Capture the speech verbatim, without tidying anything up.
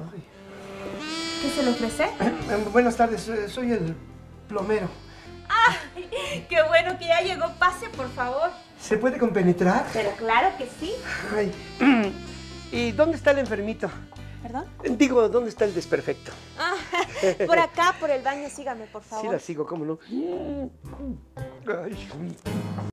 Ay. ¿Qué se le ofrece? Eh, buenas tardes, eh, soy el plomero. ¡Ay! ¡Qué bueno que ya llegó! Pase, por favor. ¿Se puede compenetrar? Pero claro que sí. Ay. ¿Y dónde está el enfermito? ¿Perdón? Digo, ¿dónde está el desperfecto? Ah, por acá, por el baño, sígame, por favor. Sí la sigo, ¿cómo no? Ay.